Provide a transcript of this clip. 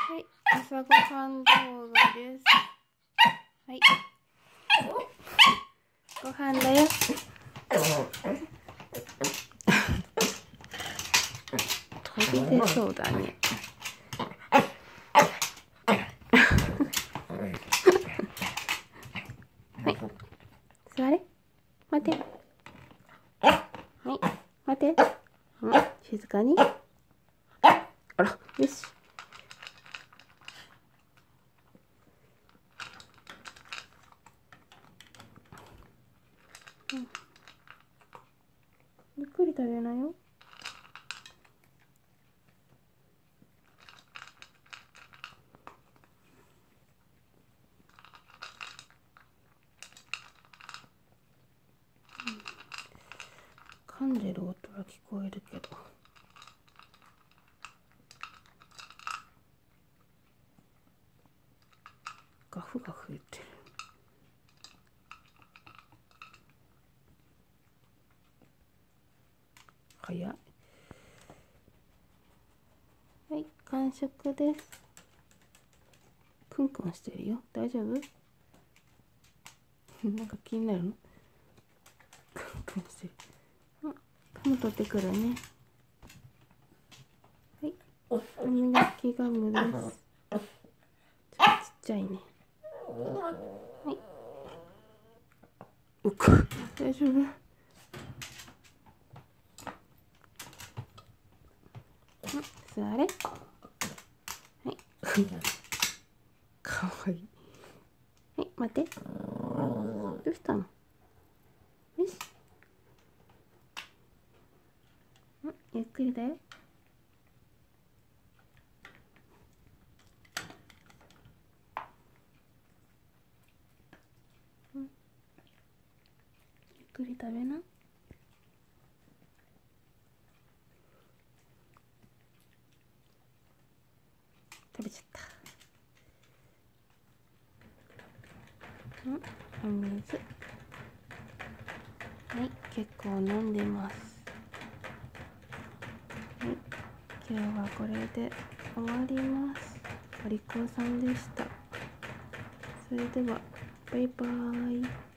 はい、朝ごはん動画です。はい。ご飯だよ。飛び出そうだね。はい。座れ。待て。はい。待て。静かに。あら、よし。ゆっくり食べなよ。噛んでる音が聞こえるけど。ガフガフ言ってる。早い。はい、完食です。クンクンしてるよ。大丈夫？なんか気になるの？クンクンしてる。ガム取ってくるね。はい、歯磨きガムです。ちょっとちっちゃいね。はい。大丈夫？座れ。はい。かわいい。はい、待って。どうしたの？よし。ゆっくりだよ。ゆっくり食べな。食べちゃった。お水。はい、結構飲んでます。はい、今日はこれで終わります。お利口さんでした。それでは、バイバーイ。